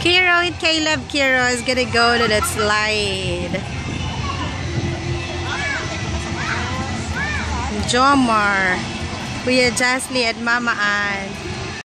Kiro with Caleb. Kiro is gonna go to that slide. Jomar, Kuya Jasly at Mama Ann.